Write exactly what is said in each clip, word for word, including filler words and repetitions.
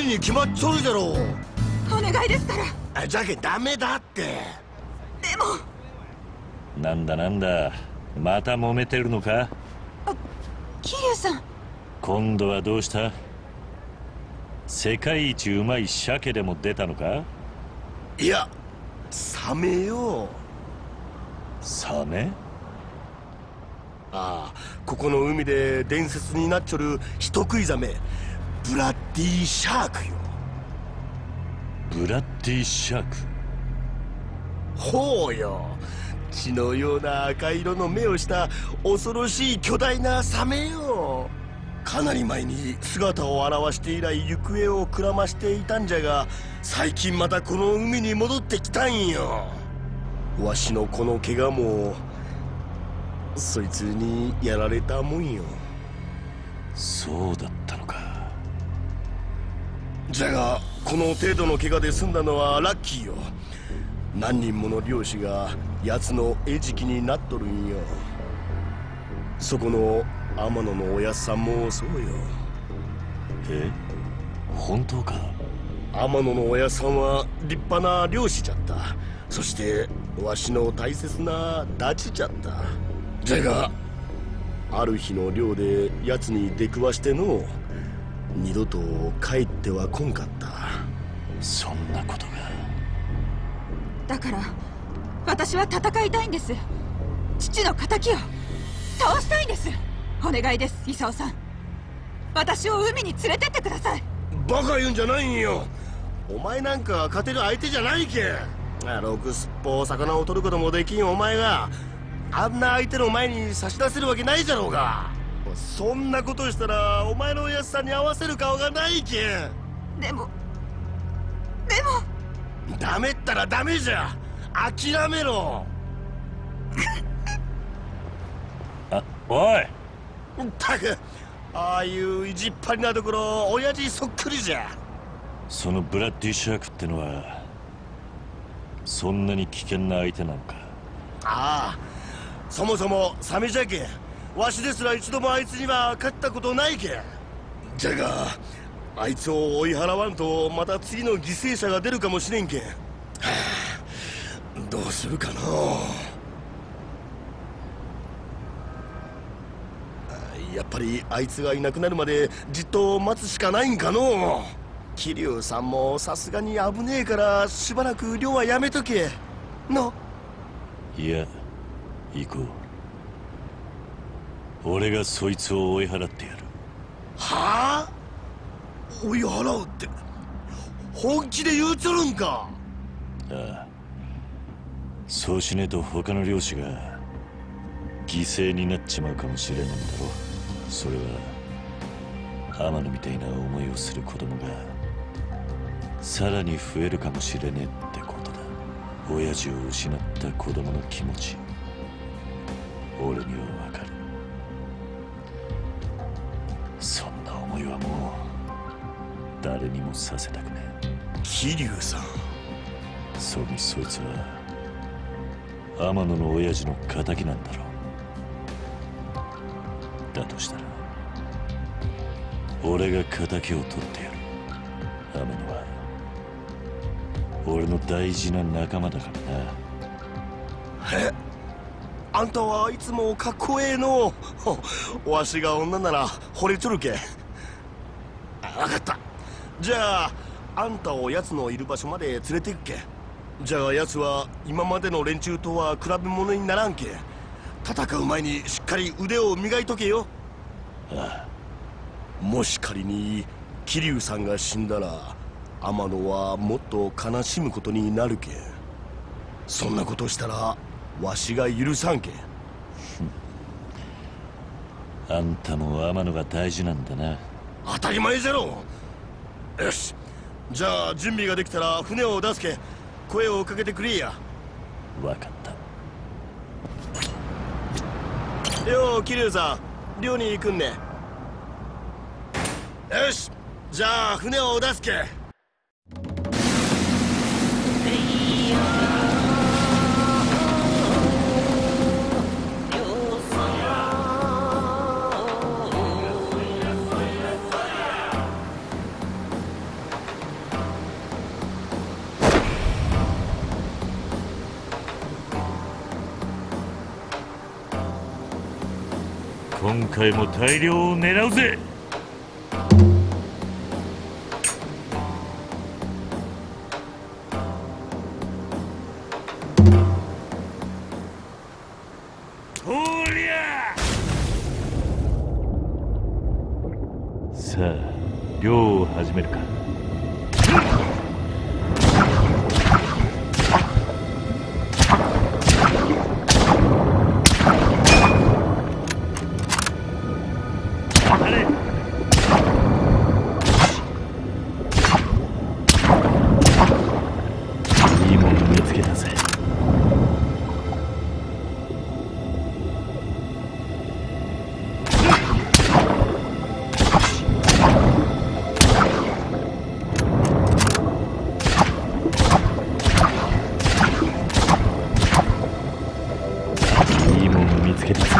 に決まっちょるじゃろう。 お願いですから。 じゃけダメだって。 でも。 なんだなんだ、また揉めてるのか。 あ、桐生さん。 今度はどうした。世界一うまい鮭でも出たのか。 いや、サメよ。 サメ。 ああ、ここの海で伝説になっちょる人食いザメ、ブラッディシャークよ。 ブラッディシャーク。 ほうよ、血のような赤色の目をした恐ろしい巨大なサメよ。かなり前に姿を現して以来行方をくらましていたんじゃが、最近またこの海に戻ってきたんよ。わしのこの怪我もそいつにやられたもんよ。 そうだったのか。 じゃがこの程度の怪我で済んだのはラッキーよ。何人もの漁師が奴の餌食になっとるんよ。そこの天野のおやっさんもそうよ。 え、本当か。 天野のおやっさんは立派な漁師じゃった。そしてわしの大切なダチじゃった。じゃがある日の漁で奴に出くわしての、二度と帰っては来んかった。 そんなことが。 だから私は戦いたいんです。父の敵を倒したいんです。お願いです、功さん。私を海に連れてってください。 バカ言うんじゃないんよ。お前なんか勝てる相手じゃないけ。ろくすっぽう魚を取ることもできんお前があんな相手の前に差し出せるわけないじゃろうが。そんなことしたらお前のおやつさんに合わせる顔がないけん。 でもでもダメったらダメじゃ。諦めろ。 あ、おい。 ったく、ああいう意地っ張りなところ親父そっくりじゃ。 そのブラッディシャークってのはそんなに危険な相手なのか。 ああ、そもそもサメじゃけん。わしですら一度もあいつには勝ったことないけん。じゃがあいつを追い払わんとまた次の犠牲者が出るかもしれんけん。はあ、どうするかのう。やっぱりあいつがいなくなるまでじっと待つしかないんかのう。桐生さんもさすがに危ねえからしばらく漁はやめとけの。 いや、行こう。俺がそいつを追い払ってやる。 はあ？追い払うって本気で言うちょるんか。 ああ、そうしねえと他の漁師が犠牲になっちまうかもしれねえんだろ。それは天野みたいな思いをする子供がさらに増えるかもしれねえってことだ。親父を失った子供の気持ち、俺にはわかる。そんな思いはもう誰にもさせたくねえ。 桐生さん。 それにそいつは天野の親父の敵なんだろう。だとしたら俺が敵を取ってやる。天野は俺の大事な仲間だからな。 え、あんたはいつもかっこええの。わしが女なら惚れちょるけ。分かった。じゃああんたを奴のいる場所まで連れて行くけ。じゃあ奴は今までの連中とは比べ物にならんけ。戦う前にしっかり腕を磨いとけよ。 ああ。 もし仮に桐生さんが死んだら天野はもっと悲しむことになるけん。そんなことしたらわしが許さんけん。 あんたも天野が大事なんだな。 当たり前じゃろ。よし、じゃあ準備ができたら船を出すけ。声をかけてくれや。 分かった。 よう桐生さん、漁に行くんね。よし、じゃあ船を出すけ。 今回も大量を狙うぜ。とりゃさあ漁を始めるか。いいもの見つけたぜ。いいもの見つけたぜ。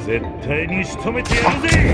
絶対に仕留めてやるぜ。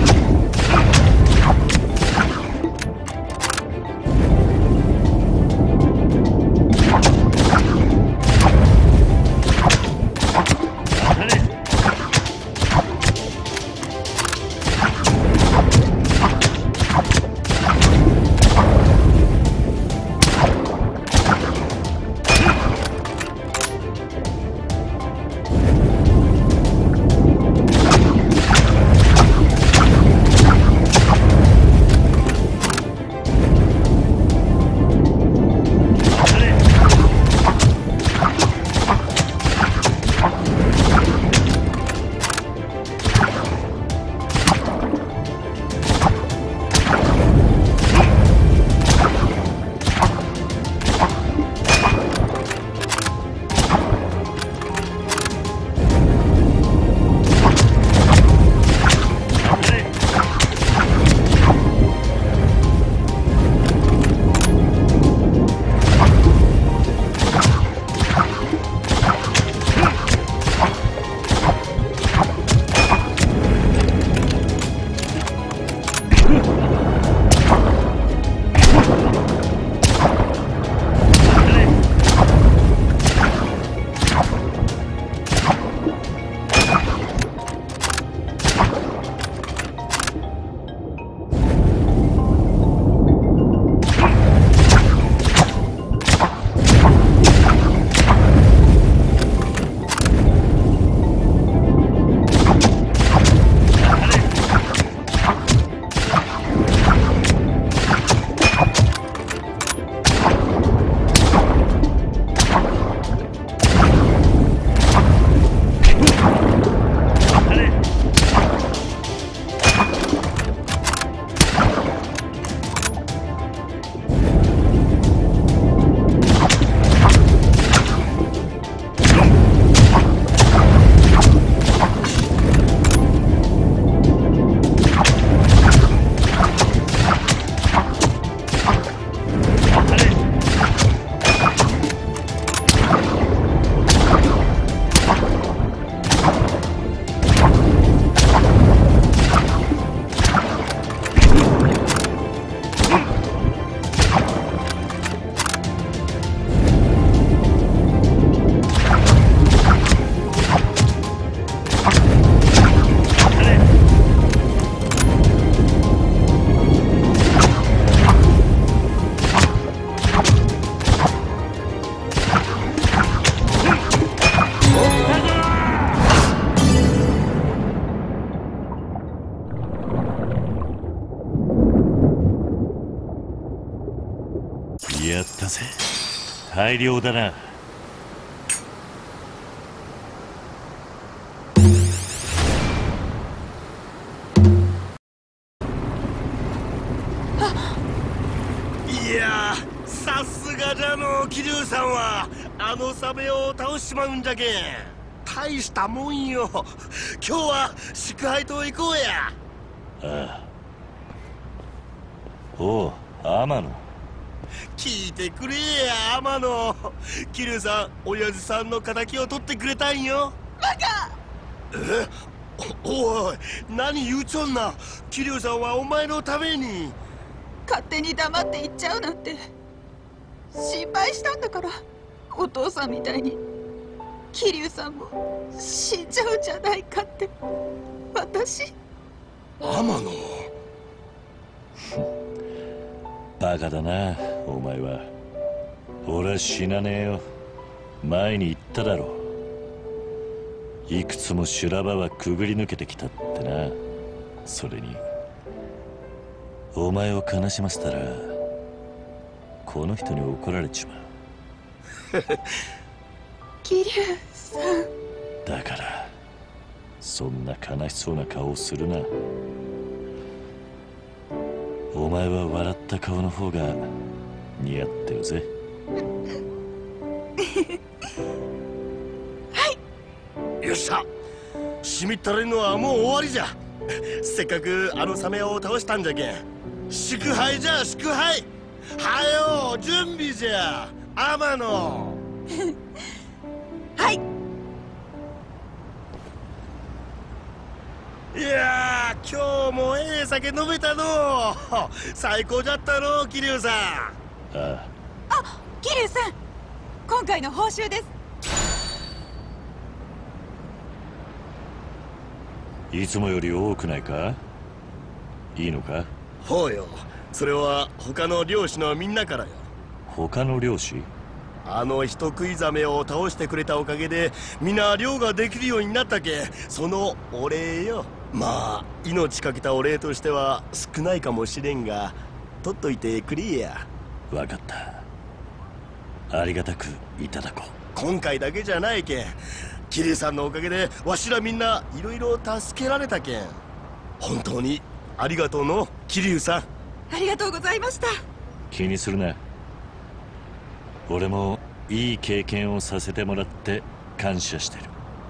やったぜ。大量だな。 いやー、さすがじゃの桐生さんはあのサメを倒しちまうんじゃけん。大したもんよ。今日は祝杯と行こうや。 ああ。おう、天野。 聞いてくれや、天野。桐生さん、親父さんの敵を取ってくれたんよ。 バカ！ えお、おい、何言うちょんな。桐生さんはお前のために。 勝手に黙って行っちゃうなんて心配したんだから。お父さんみたいに桐生さんも死んじゃうんじゃないかって。私天野バカだな、お前は。俺は死なねえよ。前に言っただろ。いくつも修羅場はくぐり抜けてきたってな。それにお前を悲しませたらこの人に怒られちまう。 桐生さん。 だからそんな悲しそうな顔をするな。お前は笑った顔の方が似合ってるぜ。 はい。 よっしゃ、しみったれんのはもう終わりじゃ。せっかくあのサメを倒したんじゃけん、祝杯じゃ祝杯。はよ準備じゃ天野。 はい。 いやー、今日もええ酒飲めたの最高じゃったの桐生さん。 ああ、 あ、桐生さん、今回の報酬です。 いつもより多くないか？いいのか？ ほうよ、それは他の漁師のみんなからよ。 他の漁師？ あの人食いザメを倒してくれたおかげでみんな漁ができるようになったけ、そのお礼よ。まあ命かけたお礼としては少ないかもしれんが、取っといてくれや。 分かった。ありがたくいただこう。 今回だけじゃないけん、桐生さんのおかげでわしらみんないろいろ助けられたけん、本当にありがとうの桐生さん。 ありがとうございました。 気にするな。俺もいい経験をさせてもらって感謝してる。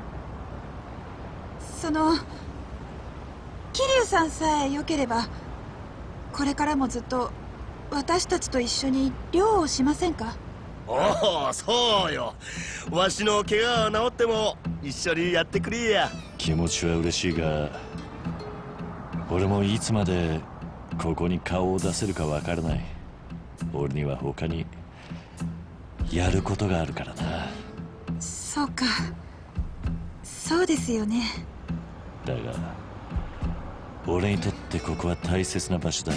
その桐生さんさえ良ければ、これからもずっと私たちと一緒に漁をしませんか？ おお、そうよ。わしの怪我が治っても一緒にやってくれや。 気持ちは嬉しいが、俺もいつまでここに顔を出せるかわからない。俺には他にやることがあるからな。 そうか、そうですよね。 だが俺にとってここは大切な場所だ。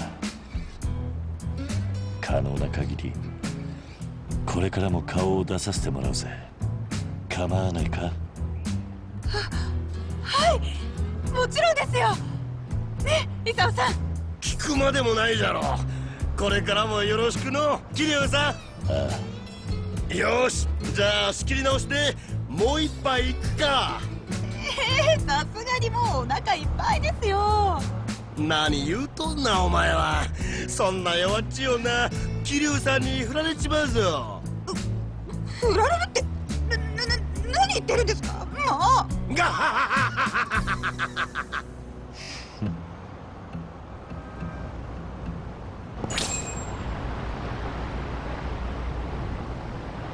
可能な限りこれからも顔を出させてもらうぜ。構わないか？ は、はい、もちろんですよ。ね、功さん。 聞くまでもないじゃろ。これからもよろしくの桐生さん。 ああ、 よし、じゃあ仕切り直してもう一杯いくか。 えー、さすがにもうお腹いっぱいですよ。 何言うとんなお前は。そんな弱っちい女桐生さんに振られちまうぞ。 振られるって、な、な、な、何言ってるんですかもう。 ガハハハハハハ。